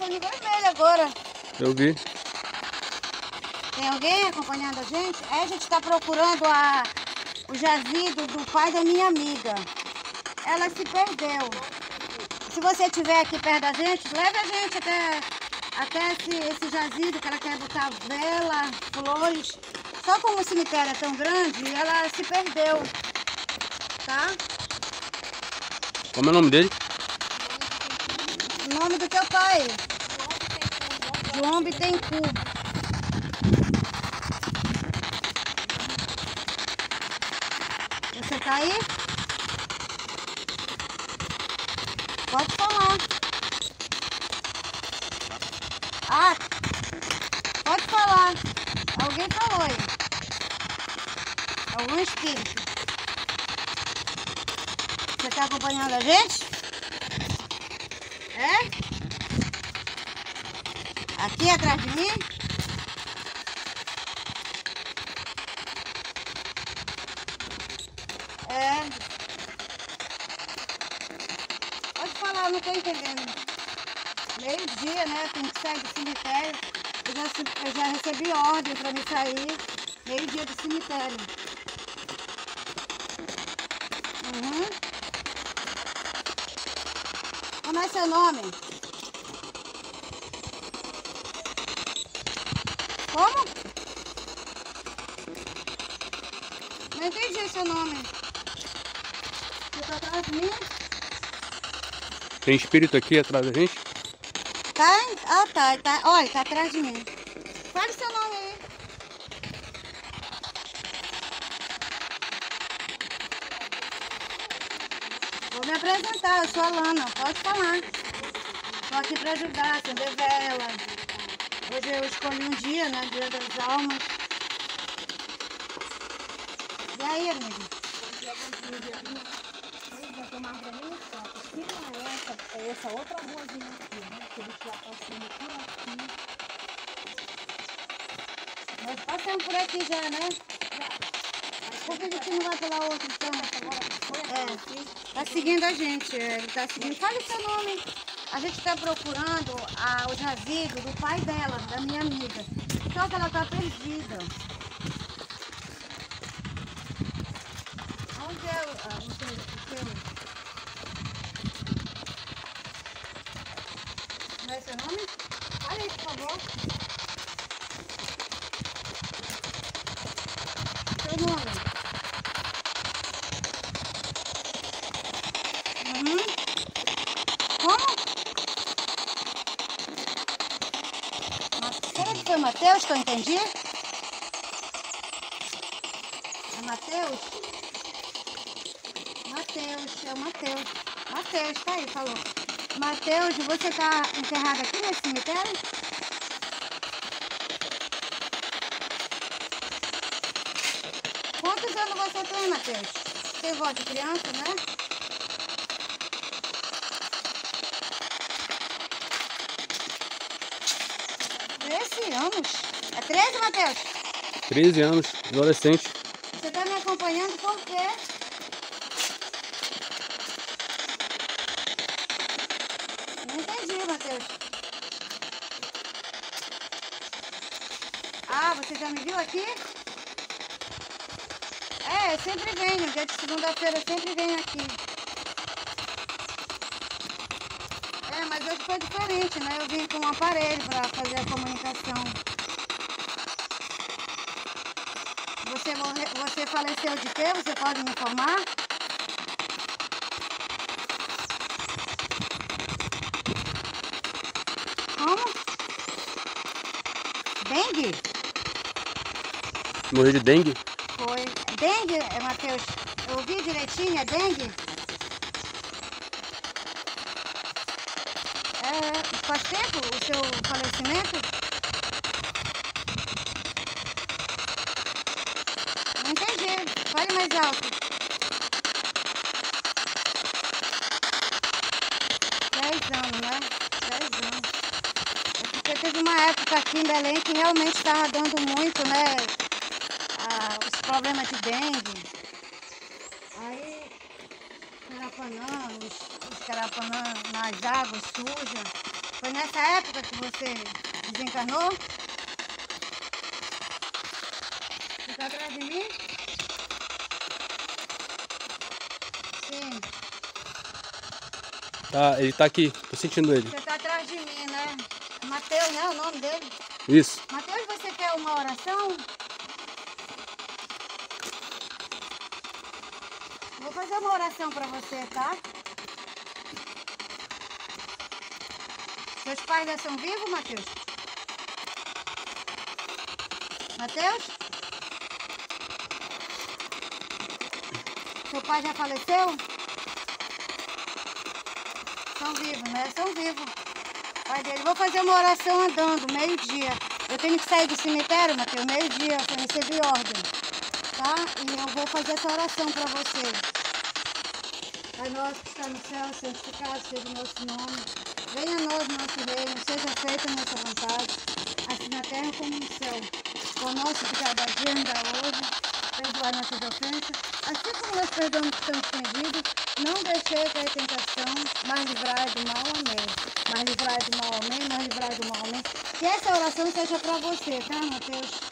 no vermelho agora. Eu vi. Tem alguém acompanhando a gente? A gente está procurando o jazido do pai da minha amiga. Ela se perdeu. Se você estiver aqui perto da gente, leve a gente até esse jazido, que ela quer botar vela, flores. Só como o cemitério é tão grande, ela se perdeu. Tá? Como é o nome dele? O nome do teu pai? João Bittencourt. Você tá aí? Pode falar. Ah, pode falar. Alguém falou aí. Algum espírito. Você tá acompanhando a gente? É? Aqui atrás de mim? É. Pode falar, eu não tô entendendo. Meio-dia, né? Tem que sair do cemitério. Eu já recebi ordem para me sair. Meio-dia do cemitério. Como é seu nome? Como? Não entendi seu nome. Você tá atrás de mim? Tem espírito aqui atrás da gente? Tá? Ah, tá. Olha, tá atrás de mim. Fale seu nome aí. Vou me apresentar, eu sou a Lana. Pode falar. Estou aqui para ajudar, acender vela. Hoje eu escolhi um dia, né? Dia das almas. E aí, amigo? Essa outra ruazinha aqui, né? Que eles já passando por aqui. Nós passamos por aqui já, né? Por que a gente não vai pela outra, então? É, tá seguindo a gente, ele tá seguindo. Fale o seu nome. A gente está procurando o jazido do pai dela, da minha amiga. Só que ela tá perdida. Onde é o seu? Não é seu nome? Fale aí, por favor. Seu nome? Como? Será que foi Mateus que eu entendi? É Mateus? Mateus, é o Mateus. Mateus, tá aí, falou. Mateus, você tá enterrado aqui nesse cemitério? Quantos anos você tem, Mateus? Tem voz de criança, né? Anos? É 13, Mateus? 13 anos, adolescente. Você está me acompanhando por quê? Não entendi, Mateus. Ah, você já me viu aqui? É, eu sempre venho. Dia de segunda-feira eu sempre venho aqui. É, mas hoje foi diferente, né? Eu vim com um aparelho para fazer a comunicação. Você faleceu de quê? Você pode me informar? Como? Dengue? Morreu de dengue? Foi. Dengue, Mateus? Eu ouvi direitinho, é dengue? Faz tempo o seu falecimento? Não entendi. Fale mais alto. 10 anos, né? 10 anos. É porque teve uma época aqui em Belém que realmente estava dando muito, né? Os problemas de dengue. Aí, Carapanã, os Carapanã nas águas sujas. Foi nessa época que você desencarnou? Você está atrás de mim? Sim. Tá, ele tá aqui, tô sentindo ele. Você está atrás de mim, né? Mateus, né? O nome dele? Isso. Mateus, você quer uma oração? Vou fazer uma oração para você, tá? Seus pais já são vivos, Mateus? Mateus? Seu pai já faleceu? São vivos, né? São vivos. Pai dele. Vou fazer uma oração andando, meio-dia. Eu tenho que sair do cemitério, Mateus, meio-dia, para receber ordem. Tá? E eu vou fazer essa oração para você. Pai nosso que está no céu, santificado seja o nosso nome. Venha a nós nosso reino, seja feita a nossa vontade, assim na terra como no céu. O nosso de cada dia nos dá hoje, perdoai nossas ofensas, assim como nós perdoamos que estão ofendidos, não deixei cair em tentação, mas livrai do mal, amém. Mas livrai do mal, amém, mas livrai do mal, amém. Que essa oração seja para você, tá, Mateus?